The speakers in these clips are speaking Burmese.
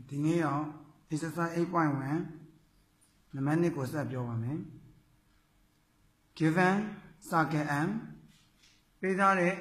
ဒီနေ့တော့ exercise 8.1 နံပါတ် 2 ကိုဆက်ပြောပါမယ် given circle M ပေးထားတဲ့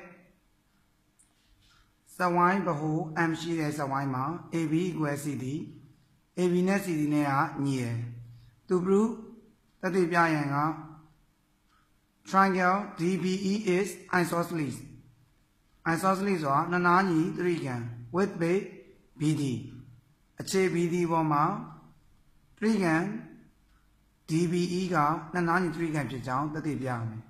စက်ဝိုင်းဗဟို M ရှိတဲ့စက်ဝိုင်းမှာ AB equal CD AB နဲ့ CD နဲ့ကညီရယ်သူ proof သက်သေပြရန်က triangle DBE is isosceles isosceles ဆိုတာနှစ်နားညီတရိကံ with base BD အခြေ BD ပေါ်မှာတရိကံ DBE ကနှစ်နားညီတရိကံဖြစ်ကြောင်းသက်သေပြရမယ်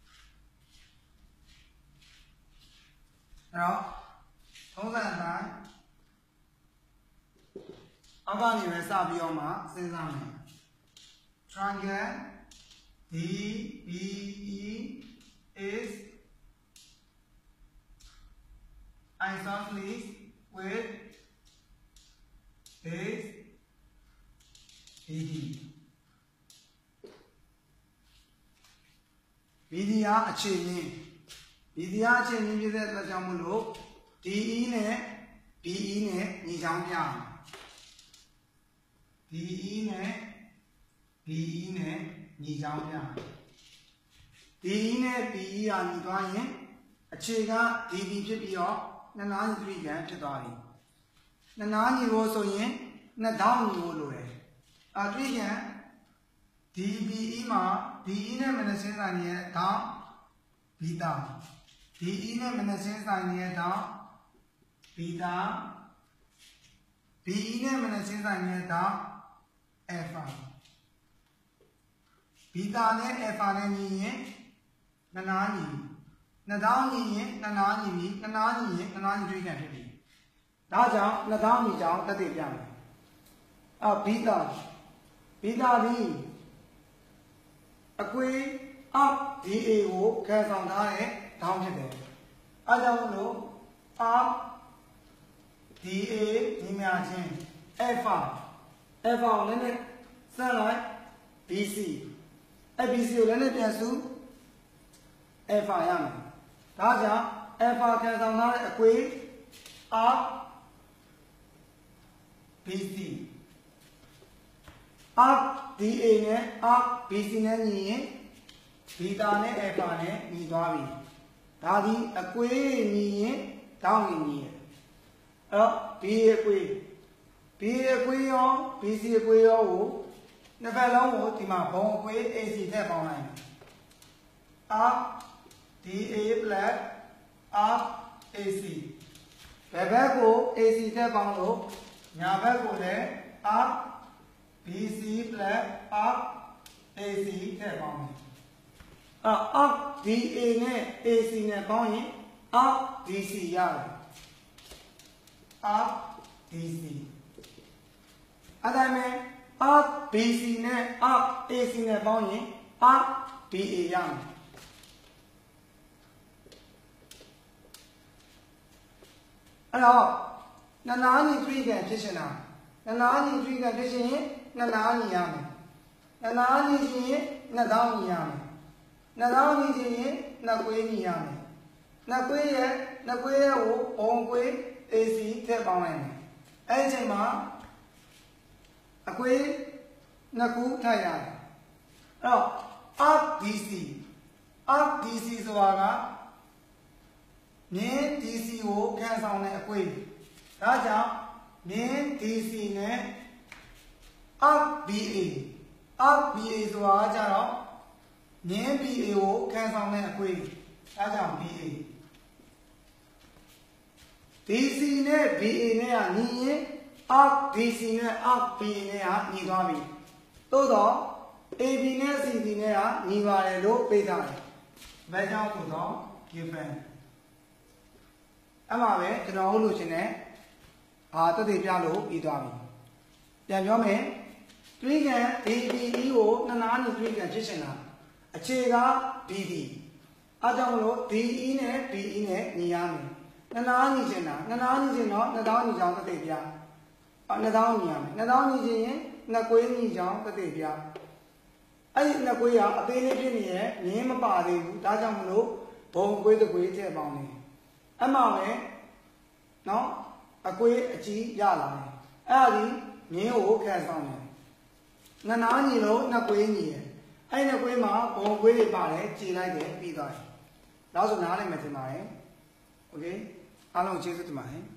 အဲ့တော့ထုံးစံအတိုင်းအောက်ကနေပဲစပြီးတော့မှစဉ်းစားမယ် triangle DBE is isosceles with base BD BD ကအခြေမြင့် BD ကအခြေမြင့်ဖြစ်တဲ့အတွက်ကြောင့်မလို့ DE နဲ့ BE နဲ့ညီချောင်းပြရမယ် DE နဲ့ BE နဲ့ညီချောင်းပြရမယ် DE နဲ့ BE ကညီသွားရင်အခြေက DB ဖြစ်ပြီးတော့နှစ်နားညီတရိကံဖြစ်သွားပြီနှစ်နားညီဖို့ဆိုရင်နှစ်ထောင်ညီဖို့လိုတယ်တရိကံ DBE မှာ DE နဲ့မနစင်းဆိုင်ရဲ့ထောင်ဘီတာ DE နဲ့မနစင်းဆိုင်ရဲ့ထောင်ဘီတာ BE နဲ့မနစင်းဆိုင်ရဲ့ထောင် alpha ဘီတာနဲ့ alpha နဲ့ညီရင်နှစ်နားညီနှစ်ထောင်ညီရင်နှစ်နားညီပြီးနှစ်နားညီရင်နှစ်နားညီတရိကံဖြစ်ပြီဒါကြောင့်နှစ်ထောင်ညီကြောင်းသက်သေပြမယ်ဘီတာဒီအကွေ up DA ကိုခံဆောင်ထားတဲ့ထောင်းဖြစ်တယ်အဲကြောင့်မလို့ up DA ညီမျှချင်း alpha ကိုလည်းနဲ့ဆက်လိုက် BC BC ကိုလည်းနဲ့ပြန်စု alpha ရမယ်ဒါကြောင့် alpha ခံဆောင်ထားတဲ့အကွေ up BC up DA နဲ့ up BC နဲ့ညီရင်ဘီတာနဲ့ alpha နဲ့ညီသွားပြီဒါဒီအကွေညီရင်တောင်းညီရအဲ့တော့ BA အကွေ BA အကွေရော BC အကွေရောကိုနှစ်ဖက်လုံးကိုဒီမှာဘုံအကွေ AC ထည့်ပေါင်းလိုက်မယ် up DA plus up AC ဘယ်ဘက်ကို AC ထည့်ပေါင်းလို့ညာဘက်ကိုလည်း up BC plus up AC ထည့်ပေါင်းမယ်up DA နဲ့ AC နဲ့ပေါင်းရင် up DC ရတယ် up DC အဲ့ဒါမဲ့ up BC နဲ့ up AC နဲ့ပေါင်းရင် up BA ရမယ်အဲ့တော့နှစ်နားညီတရိကံဖြစ်ရှင်တာနှစ်နားညီတရိကံဖြစ်ရှင်ရင်နှစ်နားညီရမယ်နှစ်နားညီရှင်ရင်နှစ်ထောင်ညီရမယ်နှစ်ထောင်ညီရှင်ရင်နှစ်ကွေးညီရမယ်နှစ်ကွေးရဲ့ကိုဘုံကွေး AC ထည့်ပေါင်းလိုက်မယ်အဲ့ဒီအချိန်မှာအကွေးနှစ်ခုထည့်ရတယ်အဲ့တော့ up DC ဆိုတာကမြင်း DC ကိုခံဆောင်တဲ့အကွေးဒါကြောင့်မြင်း DC နဲ့ up BA ဆိုတာကကြတော့မြင်း BA ကိုခံဆောင်တဲ့အကွေးဒါကြောင့် BA DC နဲ့ BA နဲ့ကညီရင် up DC နဲ့ up BA နဲ့ကညီသွားပြီသို့တော့ AB နဲ့ CD နဲ့ကညီပါတယ်လို့ပေးထားတယ်ဘယ်ကြောင့်ဆိုတော့ given အဲ့မှာပဲကျွန်တော်ဟုတ်လို့ရှင်နဲ့တက်သေးပြလို့ပြီးသွားပြီပြန်ပြောမယ်တရိကံ DBE ကိုနှစ်နားညီတရိကံဖြစ်ရှင်တာအခြေက BD အားကြောင့်မလို့ DE နဲ့ BE နဲ့ညီရမယ်နှစ်နားညီရှင်တာနှစ်နားညီရှင်တော့နှစ်ထောင်ညီကြောင်းတက်သေးပြနှစ်ထောင်ညီရမယ်နှစ်ထောင်ညီရှင်ရင်နှစ်ကွေးညီကြောင်းတက်သေးပြအဲ့ဒီနှစ်ကွေးကအသေးလေးဖြစ်နေရဲ့မြင်းမပါသေးဘူးဒါကြောင့်မလို့ဘုံကွေးတစ်ကွေးထည့်ပေါင်းနေအမှပဲနော်အကွေးအကြီးရလာတယ်မြင်းကိုခံဆောင်တယ်ငနာညီလို့နှစ်ကွေးညီတယ်အဲ့နှစ်ကွေးမှာဘုံကွေးတွေပါတယ်ကြည်လိုက်တယ်ပြီးသွားတယ်နောက်ဆိုနားလိုက်မှထင်ပါတယ်โอเคအားလုံးကျေးဇူးတင်ပါတယ်